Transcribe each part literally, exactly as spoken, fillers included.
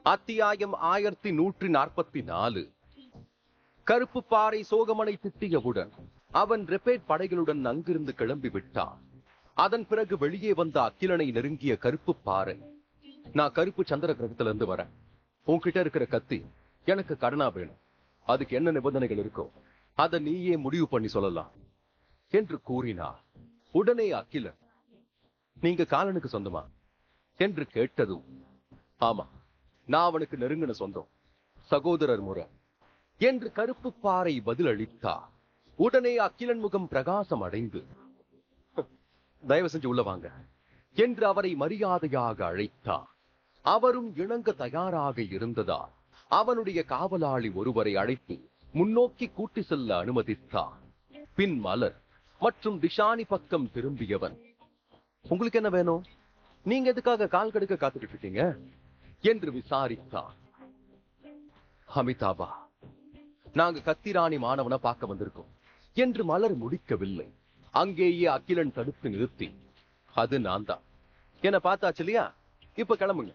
அத்தியாயம் ஆயிரத்தி நூற்றி நாற்பத்தி நாலு. கருப்பு பாறை சோகமனை திட்டியவுடன் அவன் ரெபேட் படைகளுடன் அங்கிருந்து கிளம்பி விட்டான். அதன் பிறகு வெளியே வந்த அக்கிலனை நெருங்கிய கருப்பு பாறை, நான் கருப்பு சந்திர கிரகத்துல இருந்து வரேன். உன்கிட்ட இருக்கிற கத்தி எனக்கு கடனா வேணும். அதுக்கு என்ன நிபந்தனைகள் இருக்கோ அதை நீயே முடிவு பண்ணி சொல்லலாம் என்று கூறினார். உடனே அக்கிலன், நீங்க காலனுக்கு சொந்தமா என்று கேட்டதும், ஆமா, நான் அவனுக்கு நெருங்கின சொந்தம், சகோதரர் முறை என்று கருப்பு பாறை பதில் அளித்தார். உடனே அக்கிலன் முகம் பிரகாசம் அடைந்து, தயவு செஞ்சு உள்ள வாங்க என்று அவரை மரியாதையாக அழைத்தார். அவரும் இணங்க தயாராக இருந்ததால் அவனுடைய காவலாளி ஒருவரை அழைத்து முன்னோக்கி கூட்டி செல்ல அனுமதித்தார். பின் மலர் மற்றும் திஷானி பக்கம் திரும்பியவன், உங்களுக்கு என்ன வேணும்? நீங்க எதுக்காக கால் கடுக்க காத்துக்கிட்டு இருக்கீங்க என்று விசாரித்தார். அமிதாபா, நாங்க கத்திராணி மாணவனை பார்க்க வந்திருக்கோம் என்று மலர் முடிக்கவில்லை. அங்கேயே அக்கிலன் தடுத்து நிறுத்தி, அது நான் தான், என்ன பார்த்தாச்சு இல்லையா, இப்ப கிளம்புங்க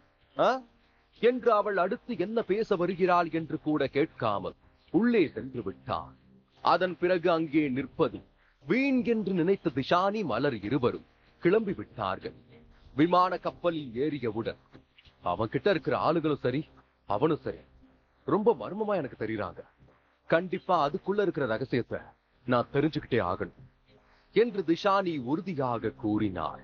என்று அவள் அடுத்து என்ன பேச வருகிறாள் என்று கூட கேட்காமல் உள்ளே சென்று விட்டார். அதன் பிறகு அங்கே நிற்பது வீண் என்று நினைத்த திஷானி மலர் இருவரும் கிளம்பி விட்டார்கள். விமான கப்பலில் ஏறியவுடன் அவன் கிட்ட இருக்கிற ஆளுகளும் சரி அவனும் சரி ரொம்ப மர்மமா எனக்கு தெரியுறாங்க. கண்டிப்பா அதுக்குள்ள இருக்கிற ரகசியத்தை நான் தெரிஞ்சுக்கிட்டே ஆகணும் என்று திஷானி உறுதியாக கூறினார்.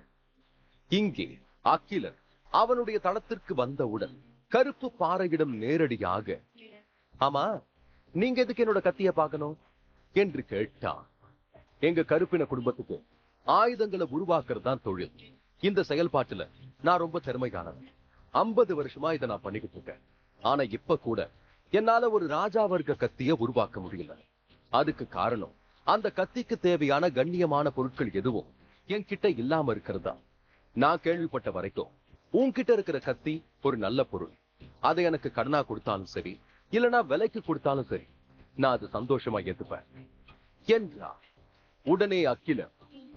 இங்கே அக்கிலன் அவனுடைய தளத்திற்கு வந்தவுடன் கருப்பு பாறையிடம் நேரடியாக, ஆமா, நீங்க எதுக்கு என்னோட கத்திய பார்க்கணும் என்று கேட்டான். எங்க கருப்பின குடும்பத்துக்கு ஆயுதங்களை உருவாக்குறது தான் தொழில். இந்த செயல்பாட்டுல நான் ரொம்ப திறமையானவன். ஐம்பது வருஷமா இதை நான் பண்ணிக்கிட்டு இருக்கேன். ஆனா இப்ப கூட என்னால ஒரு ராஜா வர்க்க கத்திய உருவாக்க முடியல. அதுக்கு காரணம் அந்த கத்திக்கு தேவையான கண்ணியமான பொருட்கள் எதுவும் என்கிட்ட இல்லாம இருக்கிறதா. நான் கேள்விப்பட்ட வரைக்கும் உன்கிட்ட இருக்கிற கத்தி ஒரு நல்ல பொருள். அதை எனக்கு கடனா கொடுத்தாலும் சரி, இல்லைன்னா விலைக்கு கொடுத்தாலும் சரி, நான் அது சந்தோஷமா ஏத்துப்பேன் என்றார். உடனே அக்கிலன்,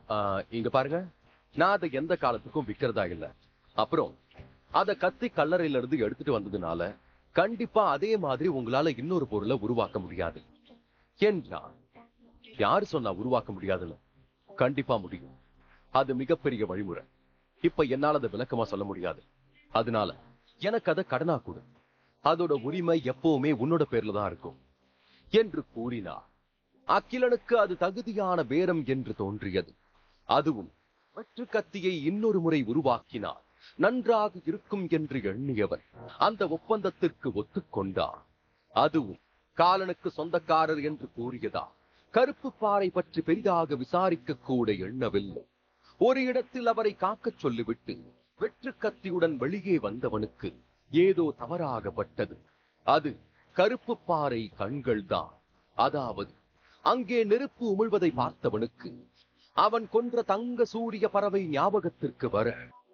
இங்க பாருங்க, நான் அதை எந்த காலத்துக்கும் விக்கிறதா இல்ல. அப்புறம் அத கத்தி கல்லறையில இருந்து எடுத்துட்டு வந்ததுனால கண்டிப்பா அதே மாதிரி உங்களால இன்னொரு பொருளை உருவாக்க முடியாது என்றார். யாரு சொன்னா உருவாக்க முடியாதுன்னு? கண்டிப்பா முடியும். அது மிகப்பெரிய வழிமுறை. இப்ப என்னால அதை விளக்கமா சொல்ல முடியாது. அதனால எனக்கு அதை கடனா கொடு. அதோட உரிமை எப்பவுமே உன்னோட பேர்ல தான் இருக்கும் என்று கூறினார். அக்கிலனுக்கு அது தகுதியான பேரம் என்று தோன்றியது. அதுவும் வெற்று கத்தியை இன்னொரு முறை உருவாக்கினார் நன்றாக இருக்கும் என்று எண்ணியவன் அந்த ஒப்பந்தத்திற்கு ஒத்துக்கொண்டார். அதுவும் காலனுக்கு சொந்தக்காரர் என்று கூறியதா கருப்பு பாறை பற்றி பெரிதாக விசாரிக்க கூட எண்ணவில்லை. ஒரு இடத்தில் அவரை காக்கச் சொல்லிவிட்டு வெற்று கத்தியுடன் வெளியே வந்தவனுக்கு ஏதோ தவறாகப்பட்டது. அது கருப்பு பாறை கண்கள் தான். அதாவது அங்கே நெருப்பு உமிழ்வதை பார்த்தவனுக்கு அவன் கொன்ற தங்க சூரிய பறவை ஞாபகத்திற்கு வர,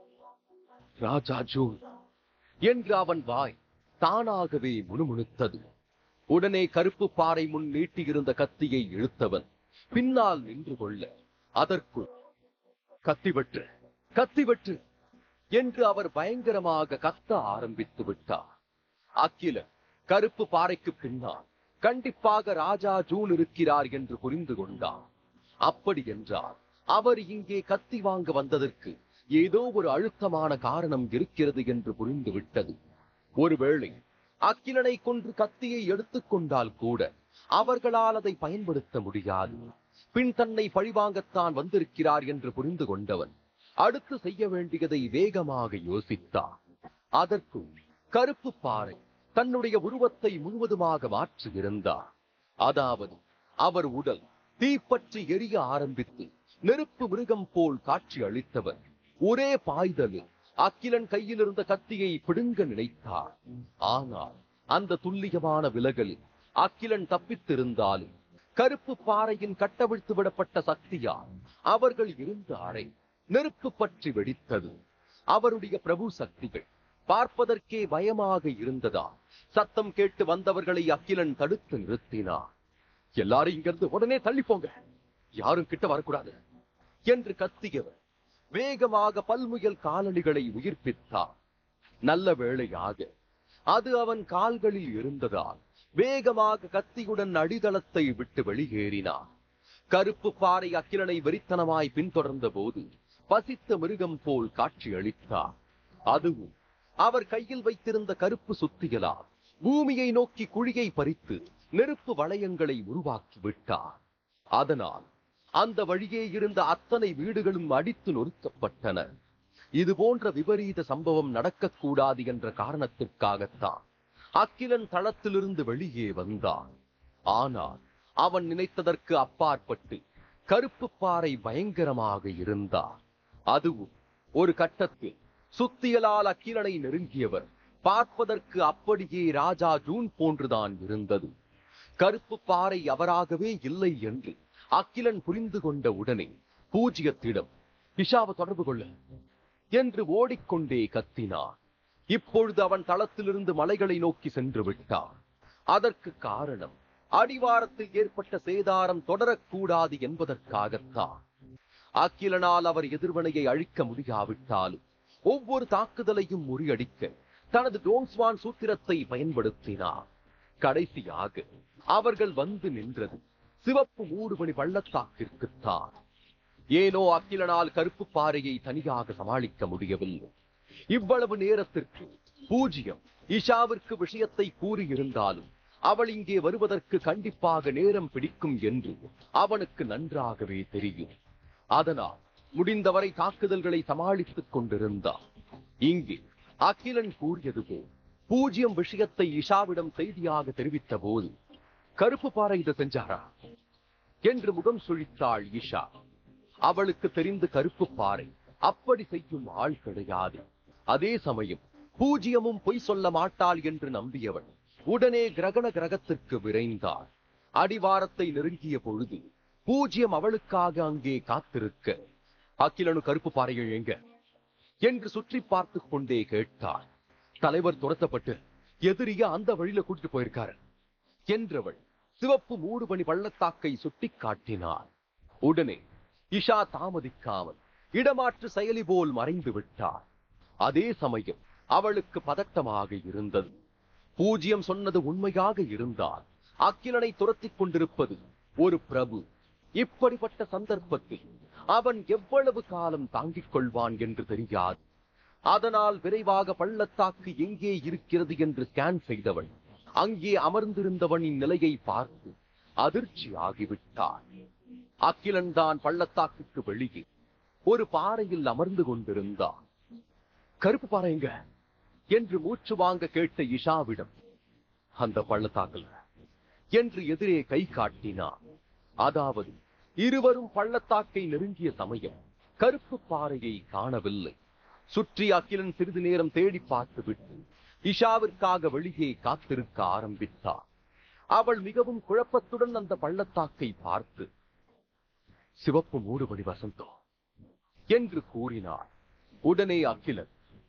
ராஜா ஜூன் என்று அவன் வாய் தானாகவே முணுமுணுத்தது. உடனே கருப்பு பாறை முன் நீட்டியிருந்த கத்தியை இழுத்தவன் பின்னால் நின்று கொள்ள, அதற்குள் கத்திவெட்டு கத்திவெட்டு என்று அவர் பயங்கரமாக கத்த ஆரம்பித்து விட்டார். அக்கிலன் கருப்பு பாறைக்கு பின்னால் கண்டிப்பாக ராஜா ஜூன் இருக்கிறார் என்று புரிந்து கொண்டார். அப்படி என்றால் அவர் இங்கே கத்தி வாங்க வந்ததற்கு ஏதோ ஒரு அழுத்தமான காரணம் இருக்கிறது என்று புரிந்து விட்டது. ஒருவேளை அக்கிலனை கொன்று கத்தியை எடுத்துக் கொண்டால் கூட அவர்களால் அதை பயன்படுத்த முடியாது. பின் தன்னை பழிவாங்கத்தான் வந்திருக்கிறார் என்று புரிந்து கொண்டவன் அடுத்து செய்ய வேண்டியதை வேகமாக யோசித்தார். அதற்கும் கருப்பு பாறை தன்னுடைய உருவத்தை முழுவதுமாக மாற்றியிருந்தார். அதாவது அவர் உடல் தீப்பற்றி எரிய ஆரம்பித்து நெருப்பு மிருகம் போல் காட்சி அளித்தவர் ஒரே பாய்தலில் அக்கிலன் கையில் இருந்த கத்தியை பிடுங்க நினைத்தார். ஆனால் அந்த துல்லியமான விலகலில் அக்கிலன் தப்பித்திருந்தாலும் கருப்பு பாறையின் கட்டவிழ்த்து விடப்பட்ட சக்தியால் அவர்கள் இருந்த அறை நெருப்பு பற்றி வெடித்தது. அவருடைய பிரபு சக்திகள் பார்ப்பதற்கே பயமாக இருந்ததா சத்தம் கேட்டு வந்தவர்களை அக்கிலன் தடுத்து நிறுத்தினார். எல்லாரும் இங்கிருந்து உடனே தள்ளி போங்க, யாரும் கிட்ட வரக்கூடாது என்று கத்தியவர் வேகமாக பல்முயல் காலணிகளை உயிர்ப்பித்தார். நல்ல வேளையாக அது அவன் கால்களில் இருந்ததால் வேகமாக கத்தியுடன் அடித்தளத்தை விட்டு வெளியேறினான். கருப்பு பாறை அக்கிலனை வெறித்தனமாய் பின்தொடர்ந்த போது பசித்த மிருகம் போல் காட்சி அளித்தார். அதுவும் அவர் கையில் வைத்திருந்த கருப்பு சுத்திகளால் பூமியை நோக்கி குழியை பறித்து நெருப்பு வளையங்களை உருவாக்கி விட்டார். அதனால் அந்த வழியே இருந்த அத்தனை வீடுகளும் அடித்து நொறுக்கப்பட்டன. இது போன்ற விபரீத சம்பவம் நடக்கக்கூடாது என்ற காரணத்திற்காகத்தான் அக்கிலன் தளத்திலிருந்து வெளியே வந்தான். ஆனால் அவன் நினைத்ததற்கு அப்பாற்பட்டு கருப்பு பாறை பயங்கரமாக இருந்தார். அதுவும் ஒரு கட்டத்தில் சுத்தியலால் அக்கிலனை நெருங்கியவர் பார்ப்பதற்கு அப்படியே ராஜா ஜூன் போன்றுதான் இருந்தது. கருப்பு பாறை அவராகவே இல்லை என்று அக்கிலன் புரிந்து கொண்ட உடனே பூஜ்யத்திடம் இஷாவை தொடர்பு கொள்ள என்று ஓடிக்கொண்டே கத்தினார். இப்பொழுது அவன் தளத்திலிருந்து மலைகளை நோக்கி சென்று விட்டார். அதற்கு காரணம் அடிவாரத்தில் ஏற்பட்ட சேதாரம் தொடரக்கூடாது என்பதற்காகத்தான். அக்கிலனால் அவர் எதிர்வனையை அழிக்க முடியாவிட்டாலும் ஒவ்வொரு தாக்குதலையும் முறியடிக்க தனது டோங்ஸ்வான் சூத்திரத்தை பயன்படுத்தினார். கடைசியாக அவர்கள் வந்து நின்றது சிவப்பு மூடுபனி பள்ளத்தாக்கிற்குத்தான். ஏனோ அக்கிலனால் கருப்பு பாறையை தனியாக சமாளிக்க முடியவில்லை. இவ்வளவு நேரத்திற்கு பூஜ்யம் இஷாவிற்கு விஷயத்தை கூறியிருந்தாலும் அவள் இங்கே வருவதற்கு கண்டிப்பாக நேரம் பிடிக்கும் என்று அவனுக்கு நன்றாகவே தெரியும். அதனால் முடிந்தவரை தாக்குதல்களை சமாளித்துக் கொண்டிருந்தார். இங்கே அகிலன் கூறியது போல் பூஜ்யம் விஷயத்தை இஷாவிடம் செய்தியாக தெரிவித்த போது கருப்பு பாறை இதை செஞ்சாரா என்று முகம் சுழித்தாள் இஷா. அவளுக்கு தெரிந்து கருப்பு பாறை அப்படி செய்யும் ஆள் கிடையாது. அதே சமயம் பூஜ்யமும் பொய் சொல்ல மாட்டாள் என்று நம்பியவள் உடனே கிரகண கிரகத்திற்கு விரைந்தாள். அடிவாரத்தை நெருங்கிய பொழுது பூஜ்யம் அவளுக்காக அங்கே காத்திருக்க அகிலனு கருப்பு பாறையை எங்க என்று சுற்றி பார்த்து கொண்டே கேட்டாள். தலைவர் துரத்தப்பட்டு எதிரிய அந்த வழியில கூட்டிட்டு போயிருக்காரு என்றவள் சிவப்பு மூடுபனி பள்ளத்தாக்கை சுட்டி காட்டினாள். உடனே இஷா தாமதிக்காமல் இடமாற்று செயலி போல் மறைந்து விட்டாள். அதே சமயம் அவளுக்கு பதட்டமாக இருந்தது. பூஜ்யம் சொன்னது உண்மையாக இருந்தால் அக்கிலனை துரத்திக் கொண்டிருப்பது ஒரு பிரபு. இப்படிப்பட்ட சந்தர்ப்பத்தில் அவன் எவ்வளவு காலம் தாங்கிக் கொள்வான் என்று தெரியாது. அதனால் விரைவாக பள்ளத்தாக்கு எங்கே இருக்கிறது என்று ஸ்கேன் செய்தவள் அங்கே அமர்ந்திருந்தவனின் நிலையை பார்த்து அதிர்ச்சி ஆகிவிட்டாள். அக்கிலன் தான் பள்ளத்தாக்குக்கு வெளியே ஒரு பாறையில் அமர்ந்து கொண்டிருந்தான். கருப்பு பாறைங்க என்று மூச்சு வாங்க கேட்ட இஷாவிடம் அந்த பள்ளத்தாக்கல் என்று எதிரே கை காட்டினான். அதாவது இருவரும் பள்ளத்தாக்கை நெருங்கிய சமயம் கருப்பு பாறையை காணவில்லை. சுற்றி அகிலன் சிறிது நேரம் தேடி பார்த்துவிட்டு இஷாவிற்காக வெளியே காத்திருக்க ஆரம்பித்தார். அவள் மிகவும் குழப்பத்துடன் அந்த பள்ளத்தாக்கை பார்த்து சிவப்பு மூடுபடி வசந்தோ என்று கூறினார். உடனே அகிலன்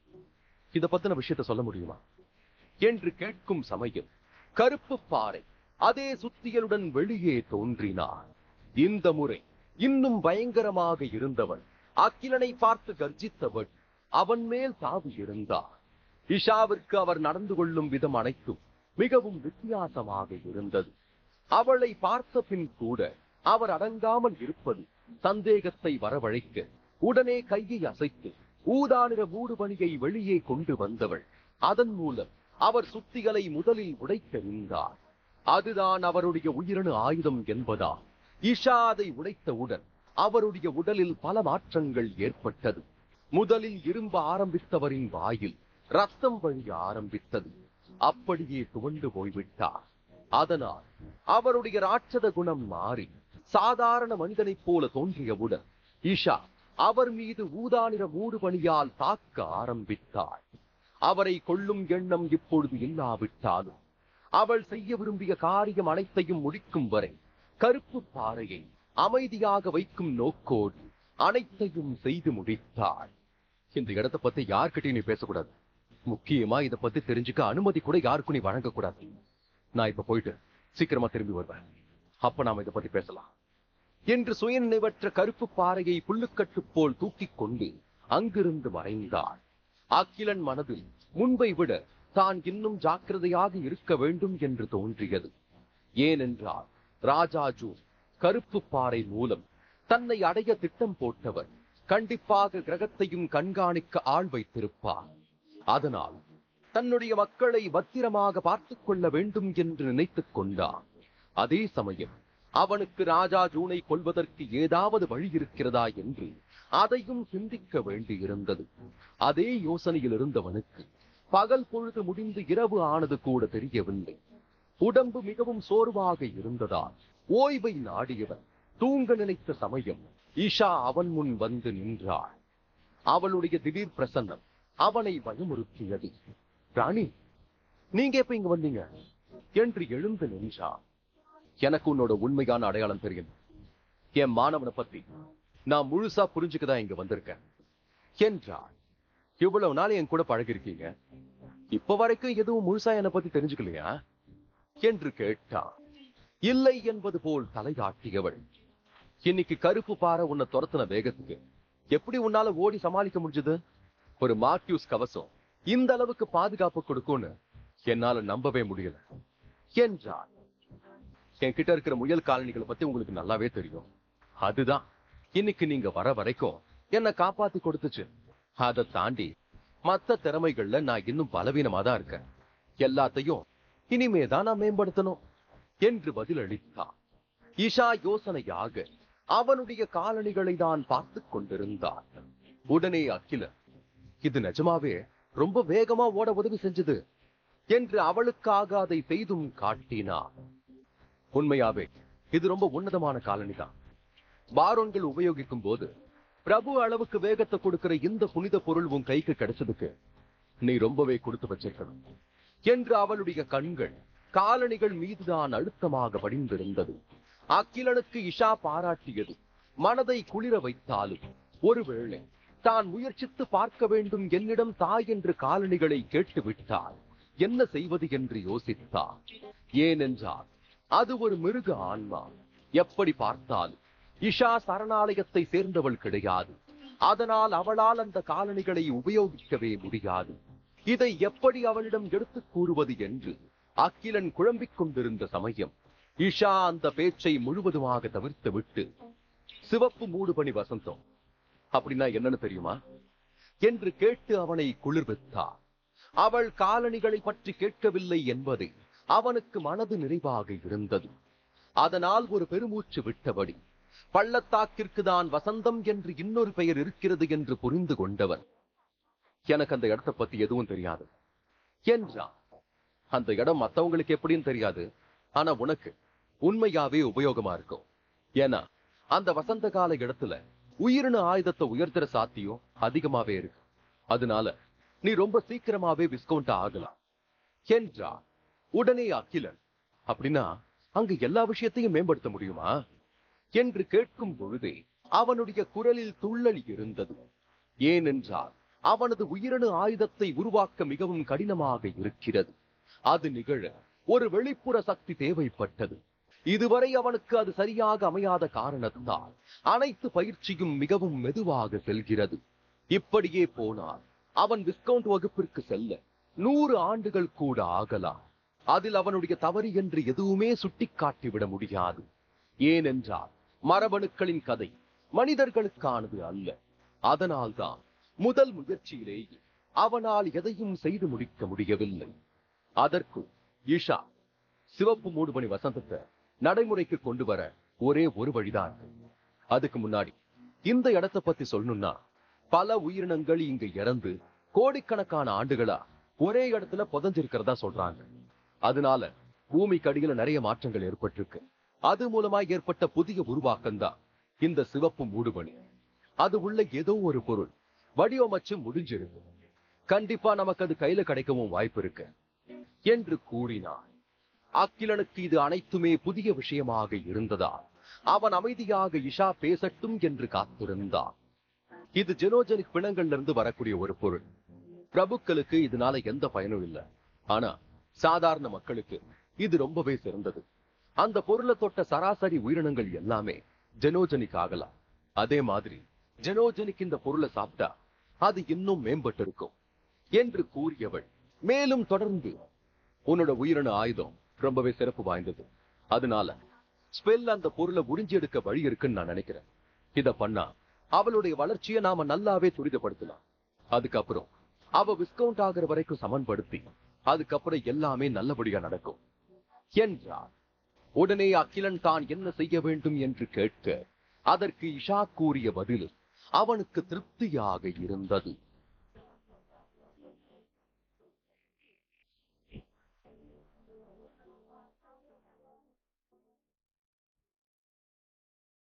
இத பத்தின விஷயத்தை சொல்ல முடியுமா என்று கேட்கும் சமயம் கருப்பு பாறை அதே சுத்தியலுடன் வெளியே தோன்றினார். இந்த முறை இன்னும் பயங்கரமாக இருந்தவன் அகிலனை பார்த்து கர்ஜித்தவள் அவன் மேல் தாவி இருந்தார். இஷாவிற்கு அவர் நடந்து கொள்ளும் விதம் அனைத்தும் மிகவும் வித்தியாசமாக இருந்தது. அவளை பார்த்த பின் கூட அவர் அடங்காமல் இருப்பது சந்தேகத்தை வரவழைக்க உடனே கையை அசைத்து ஊதானிற மூடுபனியை வெளியே கொண்டு வந்தவள் அதன் மூலம் அவர் சுத்திகளை முதலில் உடைத்தெறிந்தார். அதுதான் அவருடைய உயிரணு ஆயுதம் என்பதால் இஷா அதை உடைத்தவுடன் அவருடைய உடலில் பல மாற்றங்கள் ஏற்பட்டது. முதலில் இரும்ப ஆரம்பித்தவரின் வாயில் ரத்தம் வழிய ஆரம்பித்தது. அப்படியே துவண்டு போய்விட்டார். அதனால் அவருடைய ராட்சத குணம் மாறி சாதாரண மனிதனைப் போல தோன்றியவுடன் இஷா அவர் மீது ஊதானிற மூடுபனியால் தாக்க ஆரம்பித்தாள். அவரை கொல்லும் எண்ணம் இப்பொழுது இல்லாவிட்டாலும் அவள் செய்ய விரும்பிய காரியம் அனைத்தையும் முடிக்கும் வரை கருப்பு பாறையை அமைதியாக வைக்கும் நோக்கோடு அனைத்தையும் செய்து முடித்தாள். இந்த இடத்தை பத்தி யார்கிட்டையும் நீ பேசக்கூடாது. முக்கியமா இதை பத்தி தெரிஞ்சுக்க அனுமதி கூட யாருக்கும் நீ வழங்கக்கூடாது. நான் இப்ப போயிட்டு சீக்கிரமா திரும்பி வருவேன். அப்ப நாம இதை பத்தி பேசலாம் என்று சுயநினைவற்ற கருப்பு பாறையை புல்லுக்கட்டு போல் தூக்கிக் கொண்டு அங்கிருந்து மறைந்தாள். அகிலன் மனதில் முன்பை விட தான் இன்னும் ஜாக்கிரதையாக இருக்க வேண்டும் என்று தோன்றியது. ஏனென்றால் ராஜா ஜூன் கருப்பு பாறை மூலம் தன்னை அடைய திட்டம் போட்டவர் கண்டிப்பாக கிரகத்தையும் கண்காணிக்க ஆள் வைத்திருப்பார். அதனால் தன்னுடைய மக்களை பத்திரமாக பார்த்துக் கொள்ள வேண்டும் என்று நினைத்துக் கொண்டான். அதே சமயம் அவனுக்கு ராஜா ஜூனை கொல்வதற்கு ஏதாவது வழி இருக்கிறதா என்று அதையும் சிந்திக்க வேண்டியிருந்தது. அதே யோசனையில் இருந்தவனுக்கு பகல் பொழுது முடிந்து இரவு ஆனது கூட தெரியவில்லை. உடம்பு மிகவும் சோர்வாக இருந்ததால் ஓய்வை நாடியவன் தூங்க நினைத்த சமயம் ஈஷா அவன் முன் வந்து நின்றாள். அவளுடைய திடீர் பிரசன்னம் அவனை பயமுறுத்தியது. ராணி, நீங்க எப்ப இங்க வந்தீங்க என்று எழுந்து நின்றான். எனக்கு உன்னோட உண்மையான அடையாளம் தெரியும். என் மாணவனை பத்தி நான் முழுசா புரிஞ்சுக்கதான் இங்க வந்திருக்கேன் என்றாள். இவ்வளவு நாள் என் கூட பழகிருக்கீங்க, இப்ப வரைக்கும் எதுவும் முழுசா என்னை பத்தி தெரிஞ்சுக்கலையா என்று கேட்டான். இல்லை என்பது போல் தலையாட்டியவள், இன்னைக்கு கருப்பு பாறை உன்னை துரத்தின வேகத்துக்கு எப்படி உன்னால ஓடி சமாளிக்க முடிஞ்சது? ஒரு மார்க்யூஸ் கவசம் இந்த அளவுக்கு பாதுகாப்பு கொடுக்கும்னு என்னால நம்பவே முடியல என்றாள். என்கிட்ட இருக்கிற முயல் காலனிகளை பத்தி உங்களுக்கு நல்லாவே தெரியும். அதுதான் இன்னைக்கு நீங்க வர வரைக்கும் என்ன காப்பாத்தி கொடுத்துச்சு. அதை தாண்டி மத்த திறமைகள்ல நான் இன்னும் பலவீனமா தான் இருக்கேன். எல்லாத்தையும் இனிமேதான் நான் மேம்படுத்தணும் என்று பதில் அளித்தான். ஈஷா யோசனையாக அவனுடைய காலணிகளை தான் பார்த்து கொண்டிருந்தான். உடனே அகிலன், இது நிஜமாவே ரொம்ப வேகமா ஓட உதவி செஞ்சது என்று அவளுக்காக அதை செய்தும் காட்டினான். உண்மையாவே இது ரொம்ப உன்னதமான காலனிதான். பாரோன்கள் உபயோகிக்கும் போது பிரபு அளவுக்கு வேகத்தை கொடுக்கிற இந்த புனித பொருள் உன் கைக்கு கிடைச்சதுக்கு நீ ரொம்பவே கொடுத்து வச்சிருக்கணும் என்று அவளுடைய கண்கள் காலணிகள் மீதுதான் அழுத்தமாக படிந்திருந்தது. அகிலனுக்கு இஷா பாராட்டியது மனதை குளிர வைத்தாலும், ஒருவேளை தான் முயற்சித்து பார்க்க வேண்டும் என்னிடம் தாய் என்று காலணிகளை கேட்டுவிட்டால் என்ன செய்வது என்று யோசித்தார். ஏனென்றால் அது ஒரு மிருக ஆன்மா. எப்படி பார்த்தாலும் இஷா சரணாலயத்தை சேர்ந்தவள் கிடையாது. அதனால் அவளால் அந்த காலணிகளை உபயோகிக்கவே முடியாது. இதை எப்படி அவளிடம் எடுத்துக் கூறுவது என்று அகிலன் குழம்பிக் கொண்டிருந்த சமயம் இஷா அந்த பேச்சை முழுவதுமாக தவிர்த்து விட்டு, சிவப்பு மூடுபனி வசந்தம் அப்படின்னா என்னன்னு தெரியுமா என்று கேட்டு அவனை குளிர்வித்தார். அவள் காலணிகளை பற்றி கேட்கவில்லை என்பதை அவனுக்கு மனது நிறைவாக இருந்தது. அதனால் ஒரு பெருமூச்சு விட்டபடி, பள்ளத்தாக்கிற்கு தான் வசந்தம் என்று இன்னொரு பெயர் இருக்கிறது என்று புரிந்து கொண்டவன், எனக்கு அந்த இடத்தை பத்தி எதுவும் தெரியாது என்றான். அந்த இடம் மத்தவங்களுக்கு எப்படின்னு தெரியாது, ஆனா உனக்கு உண்மையாவே உபயோகமா இருக்கும். ஏன்னா அந்த வசந்த கால இடத்துல உயிரின ஆயுதத்தை உயர்த்துற சாத்தியம் அதிகமாவே இருக்கு. அதனால நீ ரொம்ப சீக்கிரமாவே விஸ்கவுண்ட் ஆகலாம் என்றான். உடனே அகிலன், அப்படின்னா அங்க எல்லா விஷயத்தையும் மேம்படுத்த முடியுமா என்று கேட்கும் பொழுதே அவனுடைய குரலில் துள்ளல் இருந்தது. ஏனென்றால் அவனது உயிரணு ஆயுதத்தை உருவாக்க மிகவும் கடினமாக இருக்கிறது. அது நிகழ ஒரு வெளிப்புற சக்தி தேவைப்பட்டது. இதுவரை அவனுக்கு அது சரியாக அமையாத காரணத்தால் அனைத்து பயிற்சியும் மிகவும் மெதுவாக செல்கிறது. இப்படியே போனால் அவன் விஸ்கவுண்ட் வகுப்பிற்கு செல்ல நூறு ஆண்டுகள் கூட ஆகலாம். அதில் அவனுடைய தவறு என்று எதுவுமே சுட்டிக்காட்டிவிட முடியாது. ஏனென்றால் மரபணுக்களின் கதை மனிதர்களுக்கானது அல்ல. அதனால்தான் முதல் முயற்சியிலேயே அவனால் எதையும் செய்து முடிக்க முடியவில்லை. அதற்கு ஈஷா சிவப்பு மூடுபனி வசந்தத்தை நடைமுறைக்கு கொண்டு வர ஒரே ஒரு வழிதான். அதுக்கு முன்னாடி இந்த இடத்தை பத்தி சொல்லணும்னா, பல உயிரினங்கள் இங்க இறந்து கோடிக்கணக்கான ஆண்டுகளா ஒரே இடத்துல புதஞ்சிருக்கிறதா சொல்றாங்க. அதனால பூமிக்கு அடியில நிறைய மாற்றங்கள் ஏற்பட்டிருக்கு. அது மூலமா ஏற்பட்ட புதிய உருவாக்கம் தான் இந்த சிவப்பு மூடுபனி. அது உள்ள ஏதோ ஒரு பொருள் வடிவமைச்சு முடிஞ்சிருக்கு. கண்டிப்பா நமக்கு அது கையில கிடைக்கவும் வாய்ப்பு இருக்கு என்று கூறினார். அகிலனுக்கு இது அனைத்துமே புதிய விஷயமாக இருந்ததால் அவன் அமைதியாக இஷா பேசட்டும் என்று காத்திருந்தான். இது ஜெனோஜெனிக் பிணங்கள்ல இருந்து வரக்கூடிய ஒரு பொருள். பிரபுக்களுக்கு இதனால எந்த பயனும் இல்லை. ஆனா சாதாரண மக்களுக்கு இது ரொம்பவே சிறந்தது. அந்த பொருளை தொட்ட சராசரி உயிரினங்கள் எல்லாமே ஜெனோஜெனிக் ஆகலாம். அதே மாதிரி ஜெனோஜெனிக் இந்த பொருளை சாப்பிட்டா அது இன்னும் மேம்பட்டு இருக்கும் என்று கூறியவள் மேலும் தொடர்ந்து உன்னோட உயிரணு ஆயுதம் ரொம்பவே சிறப்பு வாய்ந்தது. அதனால ஸ்பெல் அந்த பொருளை உறிஞ்சி எடுக்க வழி இருக்குன்னு நான் நினைக்கிறேன். இத பண்ணா அவளுடைய வளர்ச்சியை நாம நல்லாவே துரிதப்படுத்தலாம். அதுக்கப்புறம் அவ விஸ்கவுண்ட் ஆகிற வரைக்கும் சமன்படுத்தி அதுக்கப்புறம் எல்லாமே நல்லபடியா நடக்கும் என்றார். உடனே அகிலன் தான் என்ன செய்ய வேண்டும் என்று கேட்க அதற்கு இஷாக் கூறிய பதில் அவனுக்கு திருப்தியாக இருந்தது.